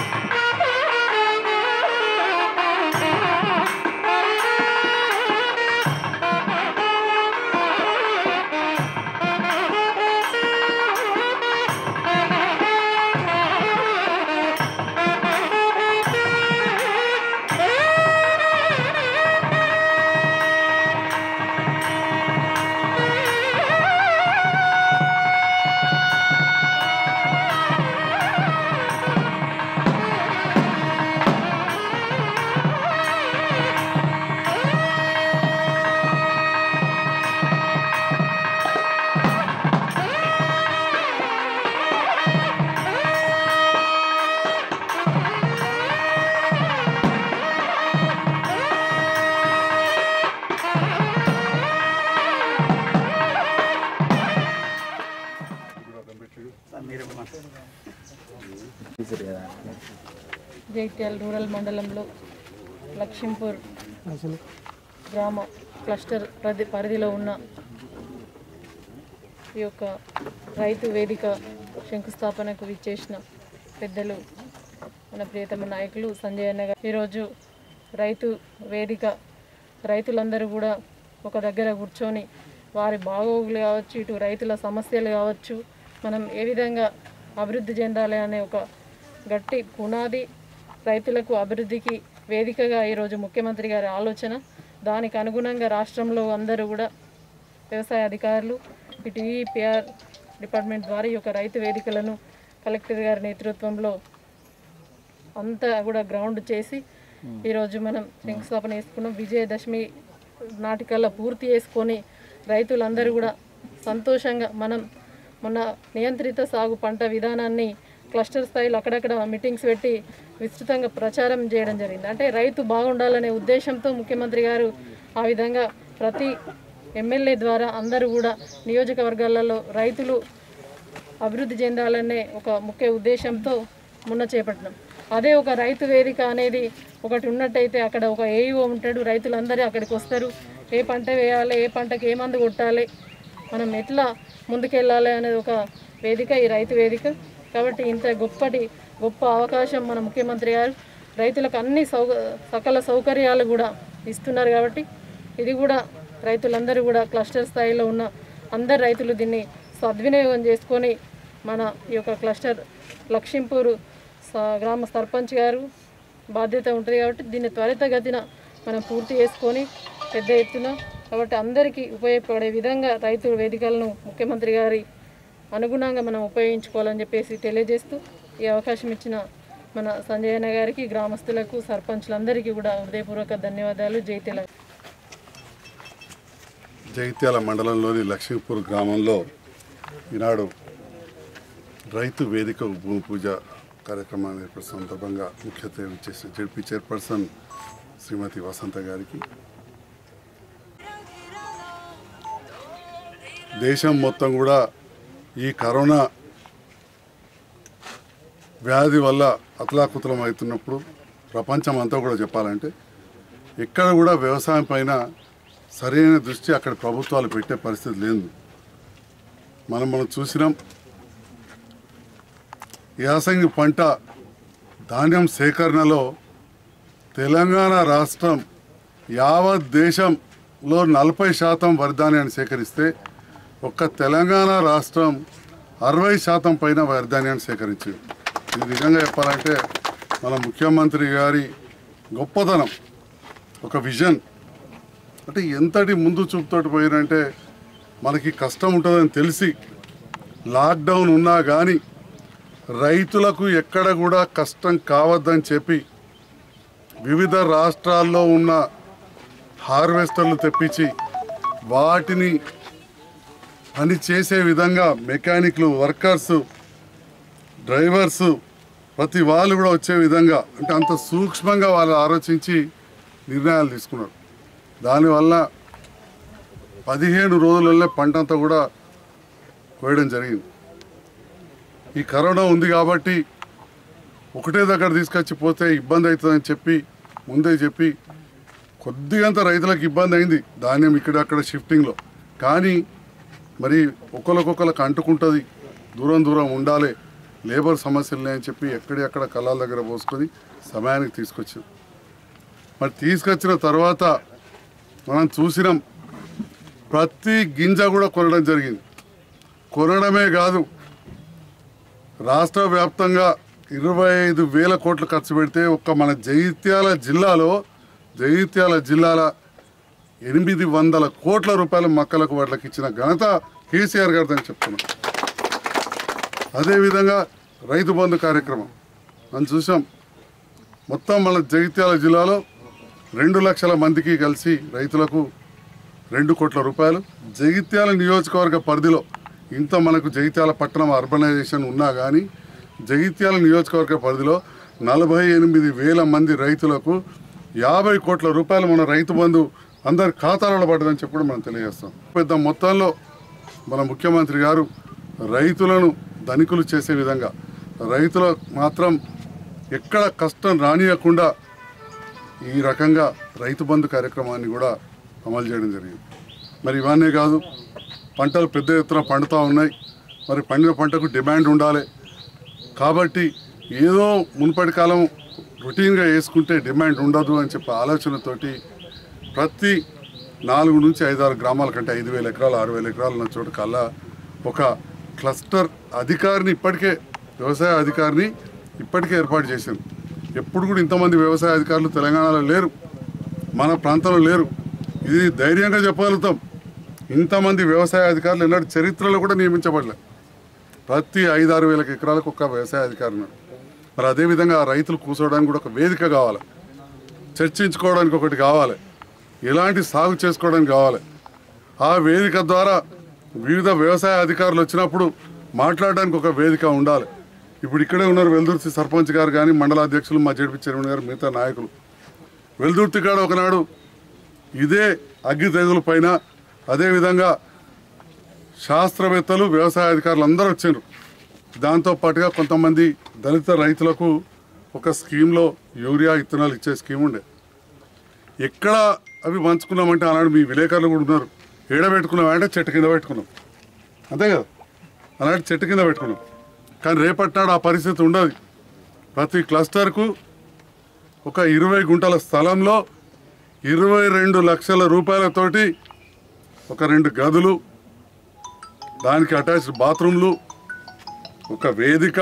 జైత్యాల rural మండలంలో లక్ష్మీపూర్ గ్రామ cluster పరిధిలో ఉన్న ఈ యొక్క రైతు వేదిక శంకుస్థాపనకు విచ్చేసిన పెద్దలు మన ప్రియతమ నాయకులు సంజయ్ అన్న గారు ఈరోజు రైతు వేదిక రైతులందరూ కూడా ఒక దగ్గర కూర్చొని వారి బాగోగులు కావచ్చు, ఇటు రైతుల సమస్యలు కావచ్చు, మనం ఏ విధంగా అభివృద్ధి చెందాలి అనే ఒక గట్టి పునాది, రైతులకు అభివృద్ధికి వేదికగా ఈరోజు ముఖ్యమంత్రి గారి ఆలోచన. దానికి అనుగుణంగా రాష్ట్రంలో అందరూ కూడా వ్యవసాయ అధికారులు, ఇటు ఈపీఆర్ డిపార్ట్మెంట్ ద్వారా ఈ యొక్క రైతు వేదికలను కలెక్టర్ గారి నేతృత్వంలో అంతా కూడా గ్రౌండ్ చేసి ఈరోజు మనం శంకుస్థాపన చేసుకున్నాం. విజయదశమి నాటికల్లా పూర్తి చేసుకొని రైతులందరూ కూడా సంతోషంగా మనం మొన్న నియంత్రిత సాగు పంట విధానాన్ని క్లస్టర్ స్థాయిలో అక్కడక్కడ మీటింగ్స్ పెట్టి విస్తృతంగా ప్రచారం చేయడం జరిగింది. అంటే రైతు బాగుండాలనే ఉద్దేశంతో ముఖ్యమంత్రి గారు ఆ విధంగా ప్రతి ఎమ్మెల్యే ద్వారా అందరూ కూడా నియోజకవర్గాలలో రైతులు అభివృద్ధి చెందాలనే ఒక ముఖ్య ఉద్దేశంతో మొన్న చేపట్టినాం. అదే ఒక రైతు వేదిక అనేది ఒకటి ఉన్నట్టయితే అక్కడ ఒక ఏఈఓ ఉంటాడు, రైతులందరూ అక్కడికి వస్తారు, ఏ పంట వేయాలి, ఏ పంటకి ఏ మందు కొట్టాలి, మనం ఎట్లా ముందుకెళ్ళాలి అనేది ఒక వేదిక ఈ రైతు వేదిక. కాబట్టి ఇంత గొప్ప అవకాశం మన ముఖ్యమంత్రి గారు రైతులకు అన్ని సకల సౌకర్యాలు కూడా ఇస్తున్నారు. కాబట్టి ఇది కూడా రైతులందరూ కూడా క్లస్టర్ స్థాయిలో ఉన్న అందరు రైతులు దీన్ని సద్వినియోగం చేసుకొని మన ఈ యొక్క క్లస్టర్ లక్ష్మీపూర్ గ్రామ సర్పంచ్ గారు బాధ్యత ఉంటుంది. కాబట్టి దీన్ని త్వరితగతిన మనం పూర్తి చేసుకొని పెద్ద ఎత్తున కాబట్టి అందరికీ ఉపయోగపడే విధంగా రైతు వేదికలను ముఖ్యమంత్రి గారి అనుగుణంగా మనం ఉపయోగించుకోవాలని చెప్పేసి తెలియజేస్తూ ఈ అవకాశం ఇచ్చిన మన సంజయ్ అన్న గారికి, గ్రామస్తులకు, సర్పంచ్లందరికీ కూడా హృదయపూర్వక ధన్యవాదాలు. జైత్యాల మండలంలోని లక్ష్మీపూర్ గ్రామంలో ఈనాడు రైతు వేదిక భూమి పూజ కార్యక్రమాన్ని సందర్భంగా ముఖ్య అతిథిగా చేసిన జెడ్పీ చైర్పర్సన్ శ్రీమతి వసంత గారికి, దేశం మొత్తం కూడా ఈ కరోనా వ్యాధి వల్ల అతలాకుతలం అవుతున్నప్పుడు ప్రపంచం అంతా కూడా చెప్పాలంటే ఎక్కడ కూడా వ్యవసాయం పైన సరైన దృష్టి అక్కడ ప్రభుత్వాలు పెట్టే పరిస్థితి లేదు. మనం చూసినాం. యాసంగి పంట ధాన్యం సేకరణలో తెలంగాణ రాష్ట్రం యావత్ దేశంలో 40% వరి ధాన్యాన్ని సేకరిస్తే ఒక్క తెలంగాణ రాష్ట్రం 60% పైన వరి ధాన్యాన్ని సేకరించింది. ఇది నిజంగా చెప్పాలంటే మన ముఖ్యమంత్రి గారి గొప్పతనం, ఒక విజన్. అంటే ఎంతటి ముందు చూపుతోటి పోయినంటే మనకి కష్టం ఉంటుందని తెలిసి లాక్డౌన్ ఉన్నా కానీ రైతులకు ఎక్కడ కూడా కష్టం కావద్దని చెప్పి వివిధ రాష్ట్రాల్లో ఉన్న హార్వెస్టర్లు తెప్పించి వాటిని పని చేసే విధంగా మెకానిక్లు, వర్కర్సు, డ్రైవర్సు ప్రతి వాళ్ళు కూడా వచ్చే విధంగా అంటే అంత సూక్ష్మంగా వాళ్ళు ఆలోచించి నిర్ణయాలు తీసుకున్నారు. దానివల్ల 15 రోజులలో పంట అంతా కూడా కోయడం జరిగింది. ఈ కరోనా ఉంది కాబట్టి ఒకటే దగ్గర తీసుకొచ్చి పోతే ఇబ్బంది అవుతుందని చెప్పి ముందే చెప్పి కొద్దిగంత రైతులకు ఇబ్బంది అయింది ధాన్యం ఇక్కడక్కడ షిఫ్టింగ్లో. కానీ మరి ఒకరికొకరికి అంటుకుంటుంది, దూరం ఉండాలి, లేబర్ సమస్యలు ఉన్నాయని చెప్పి ఎక్కడెక్కడ కళ్ళాల దగ్గర పోసుకొని సమయానికి తీసుకొచ్చాం. మరి తీసుకొచ్చిన తర్వాత మనం చూసినాం, ప్రతి గింజ కూడా కొనడం జరిగింది. కొనడమే కాదు, రాష్ట్ర వ్యాప్తంగా 25,000 కోట్లు ఖర్చు పెడితే ఒక్క మన జగిత్యాల జిల్లాలో 800 కోట్ల రూపాయల మొక్కలకు వాటికి ఇచ్చిన ఘనత కేసీఆర్ గారిదని చెప్తున్నాం. అదేవిధంగా రైతు బంధు కార్యక్రమం మనం చూసాం. మొత్తం మన జగిత్యాల జిల్లాలో 2 లక్షల మందికి కలిసి రైతులకు 2 కోట్ల రూపాయలు. జగిత్యాల నియోజకవర్గ పరిధిలో ఇంత మనకు జగిత్యాల పట్టణం అర్బనైజేషన్ ఉన్నా కానీ జగిత్యాల నియోజకవర్గ పరిధిలో 48,000 మంది రైతులకు 50 కోట్ల రూపాయలు మన రైతు బంధు అందరి ఖాతాలలో పడ్డదని చెప్పి కూడా మనం తెలియజేస్తాం. పెద్ద మొత్తంలో మన ముఖ్యమంత్రి గారు రైతులను ధనికులు చేసే విధంగా, రైతుల మాత్రం ఎక్కడ కష్టం రానియకుండా ఈ రకంగా రైతు బంధు కార్యక్రమాన్ని కూడా అమలు చేయడం జరిగింది. మరి ఇవన్నీ కాదు, పంటలు పెద్ద ఎత్తున పండుతూ ఉన్నాయి. మరి పండిన పంటకు డిమాండ్ ఉండాలి కాబట్టి ఏదో మునుపటి కాలం రొటీన్గా వేసుకుంటే డిమాండ్ ఉండదు అని చెప్పే ఆలోచనతోటి ప్రతి 4 నుంచి 5-6 గ్రామాల కంటే 5,000 ఎకరాలు 6,000 ఎకరాలు ఉన్న చోటు కల్లా ఒక క్లస్టర్ అధికారిని ఇప్పటికే వ్యవసాయ అధికారిని ఇప్పటికే ఏర్పాటు చేసింది. ఎప్పుడు కూడా ఇంతమంది వ్యవసాయ అధికారులు తెలంగాణలో లేరు, మన ప్రాంతంలో లేరు. ఇది ధైర్యంగా చెప్పగలుగుతాం. ఇంతమంది వ్యవసాయ అధికారులు ఎన్నడూ చరిత్రలో కూడా నియమించబడలే. ప్రతి 5-6 వేల ఎకరాలకు ఒక వ్యవసాయ అధికారి ఉన్నాడు. మరి అదేవిధంగా రైతులు కూర్చోవడానికి కూడా ఒక వేదిక కావాలి, చర్చించుకోవడానికి ఒకటి కావాలి, ఎలాంటి సాగు చేసుకోవడానికి కావాలి. ఆ వేదిక ద్వారా వివిధ వ్యవసాయ అధికారులు వచ్చినప్పుడు మాట్లాడడానికి ఒక వేదిక ఉండాలి. ఇప్పుడు ఇక్కడే ఉన్నారు వెల్దుర్తి సర్పంచ్ గారు కానీ మండల అధ్యక్షులు మా జడ్పీ చైర్మన్ గారు మిగతా నాయకులు. వెల్దుర్తి కాడ ఒకనాడు ఇదే అగ్గి తెగుల పైన అదేవిధంగా శాస్త్రవేత్తలు వ్యవసాయ అధికారులు అందరూ వచ్చారు. దాంతోపాటుగా కొంతమంది దళిత రైతులకు ఒక స్కీమ్లో యూరియా ఇత్తనాలు ఇచ్చే స్కీమ్ ఉండే. ఎక్కడ అవి పంచుకున్నామంటే ఆనాడు మీ విలేకరులు కూడా ఉన్నారు. ఏడబెట్టుకున్నాం అంటే చెట్టు కింద పెట్టుకున్నాం, అంతే కదా, అలాంటి చెట్టు కింద పెట్టుకున్నాం. కానీ రేపటి నాడు ఆ పరిస్థితి ఉండదు. ప్రతి క్లస్టర్కు ఒక 20 గుంటల స్థలంలో 22 లక్షల రూపాయలతోటి ఒక 2 గదులు, దానికి అటాచ్డ్ బాత్రూమ్లు, ఒక వేదిక,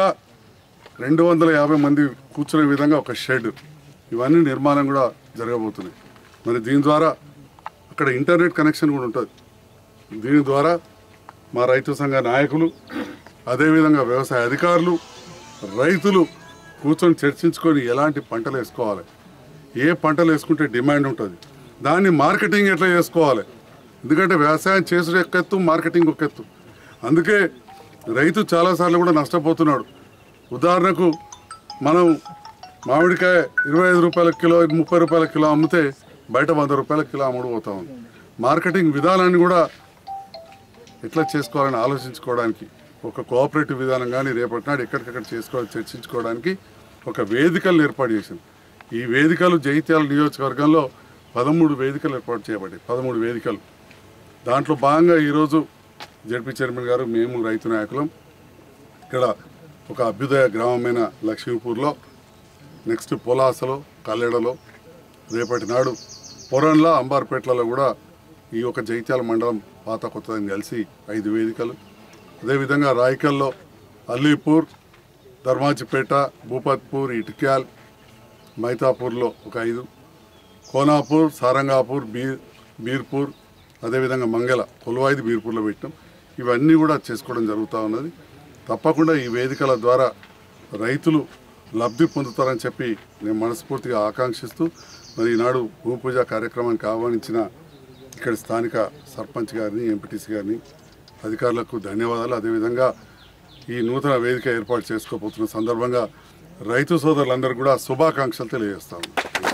250 మంది కూర్చునే విధంగా ఒక షెడ్, ఇవన్నీ నిర్మాణం కూడా జరగబోతున్నాయి. మరి దీని ద్వారా అక్కడ ఇంటర్నెట్ కనెక్షన్ కూడా ఉంటుంది. దీని ద్వారా మా రైతు సంఘ నాయకులు అదేవిధంగా వ్యవసాయ అధికారులు రైతులు కూర్చొని చర్చించుకొని ఎలాంటి పంటలు వేసుకోవాలి, ఏ పంటలు వేసుకుంటే డిమాండ్ ఉంటుంది, దాన్ని మార్కెటింగ్ ఎట్లా చేసుకోవాలి. ఎందుకంటే వ్యవసాయం చేసుడు ఒక ఎత్తు, మార్కెటింగ్ ఒక ఎత్తు. అందుకే రైతు చాలాసార్లు కూడా నష్టపోతున్నాడు. ఉదాహరణకు మనం మామిడికాయ 25 రూపాయల కిలో 30 రూపాయల కిలో అమ్మితే బయట 100 రూపాయల కిలో అమ్ముడుపోతా ఉంది. మార్కెటింగ్ విధానాన్ని కూడా ఎట్లా చేసుకోవాలని ఆలోచించుకోవడానికి ఒక కోఆపరేటివ్ విధానం కానీ రేపటి నాడు ఎక్కడికక్కడ చేసుకోవాలి చర్చించుకోవడానికి ఒక వేదికలను ఏర్పాటు చేసింది. ఈ వేదికలు జగిత్యాల నియోజకవర్గంలో 13 వేదికలు ఏర్పాటు చేయబడ్డాయి. 13 వేదికలు. దాంట్లో భాగంగా ఈరోజు జడ్పీ చైర్మన్ గారు, మేము రైతు నాయకులం ఇక్కడ ఒక అభ్యుదయ గ్రామమైన లక్ష్మీపూర్లో, నెక్స్ట్ పొలాసలో, కల్లెడలో, రేపటి నాడు పొరంలో, అంబార్పేటలలో కూడా ఈ ఒక జగిత్యాల మండలం పాత కొత్తదని కలిసి 5 వేదికలు. అదేవిధంగా రాయికల్లో, అల్లీపూర్, ధర్మాజిపేట, భూపత్పూర్, ఇటిక్యాల్, మైతాపూర్లో ఒక 5, కోనాపూర్, సారంగాపూర్, బీర్పూర్, అదేవిధంగా మంగళ, కొలువాయిది బీర్పూర్లో పెట్టాం. ఇవన్నీ కూడా చేసుకోవడం జరుగుతూ ఉన్నది. తప్పకుండా ఈ వేదికల ద్వారా రైతులు లబ్ధి పొందుతారని చెప్పి నేను మనస్ఫూర్తిగా ఆకాంక్షిస్తూ మరి ఈనాడు భూమి పూజ కార్యక్రమానికి ఆహ్వానించిన ఇక్కడ స్థానిక సర్పంచ్ గారిని, ఎంపీటీసీ గారిని, అధికారులకు ధన్యవాదాలు. అదేవిధంగా ఈ నూతన వేదిక ఏర్పాటు చేసుకోబోతున్న సందర్భంగా రైతు సోదరులందరూ కూడా శుభాకాంక్షలు తెలియజేస్తాము.